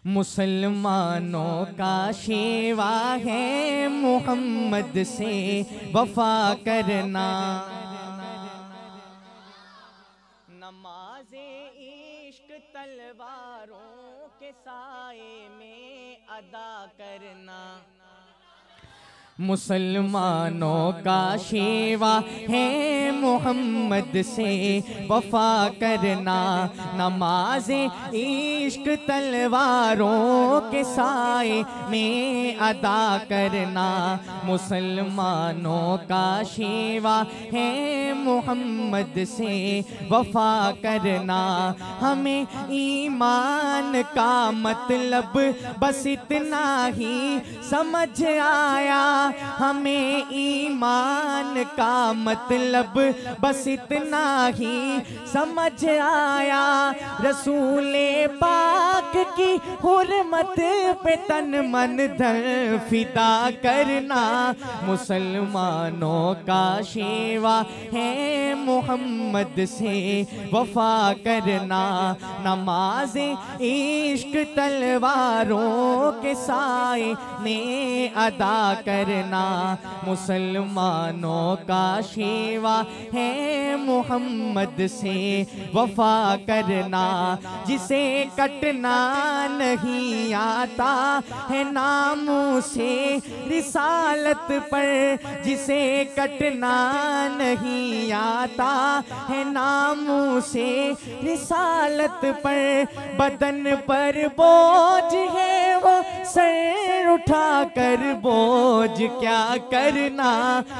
मुसलमानों का शेवा है मोहम्मद से वफा करना। नमाज़े इश्क तलवारों के साए में अदा करना। मुसलमानों का शेवा है मोहम्मद से वफा करना। नमाज़ इश्क तलवारों के साए में अदा करना। मुसलमानों का शेवा है मोहम्मद से वफा करना। हमें ईमान का मतलब बस इतना ही समझ आया। हमें ईमान का मतलब बस इतना ही समझ आया। रसूले पाक की हुर्मत पे तन मन धन फिदा करना। मुसलमानों का शेवा है मोहम्मद से वफा करना। नमाज इश्क तलवारों के साए में अदा करना। मुसलमानों का शेवा है मोहम्मद से वफा करना। जिसे कटना नहीं आता है नामों से रिसालत पर। जिसे कटना नहीं आता है नामों से रिसालत पर। बदन पर बोझ है वो सर उठा कर बोझ क्या करना।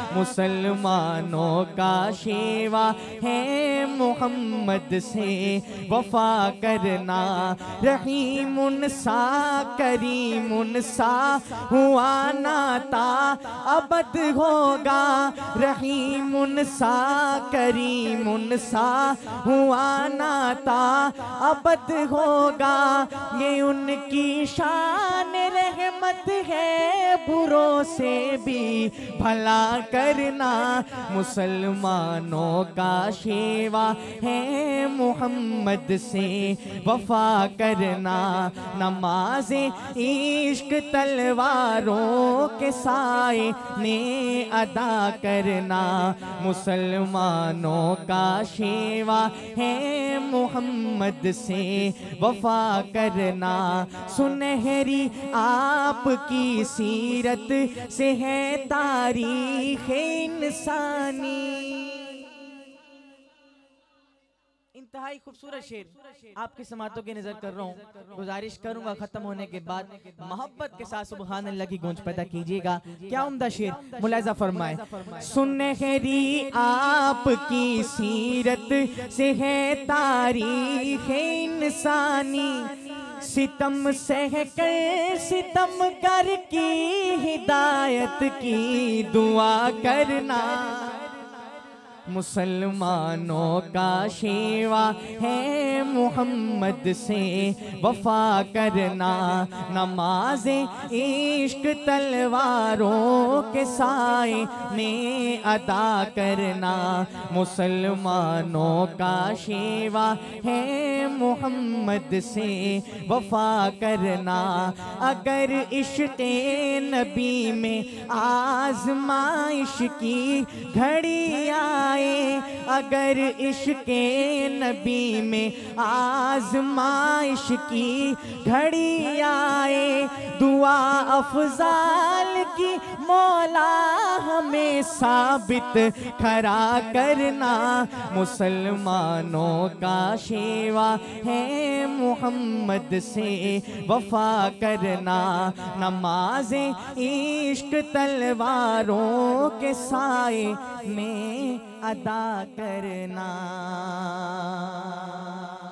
मुसलमानों का शेवा है मोहम्मद से वफा करना। रहीमुन सा करीमुन सा हुआ नाता अबद होगा। रहीमुन सा करीमुन सा हुआ नाता अबद होगा। ये उनकी शान रहमत है बुरों से भी भला करना। मुसलमानों का शेवा है मोहम्मद से वफा करना। नमाज इश्क तलवारों के साए में अदा करना। मुसलमानों का शेवा है मोहम्मद से वफा करना। सुनहरी आपकी सीरत से है तारीख़ इंसानी। इंतहाई खूबसूरत शेर आपकी समातों की नजर कर रहा हूँ। गुजारिश करूंगा खत्म होने के बाद मोहब्बत के साथ सुबहान अल्लाह की गूंज पैदा कीजिएगा। क्या उम्दा शेर, मुलाहिजा फरमाए। सुनहरी आपकी सीरत से है तारीख़ इंसानी। सितम सह कर सितम कर की हिदायत की दुआ करना। मुसलमानों का शेवा है मोहम्मद से वफा करना। नमाज इश्क तलवारों के साए में अदा करना। मुसलमानों का शेवा है मोहम्मद से वफा करना। अगर इश्क़े नबी में आज़माइश की घड़ी आए। अगर इश्क़े नबी में आज़माइश की घड़ी आए। दुआ अफ़ज़ाल की मौला हमें साबित खरा करना। मुसलमानों का शेवा है मोहम्मद से वफा करना। नमाज इश्क तलवारों के साए में अदा करना।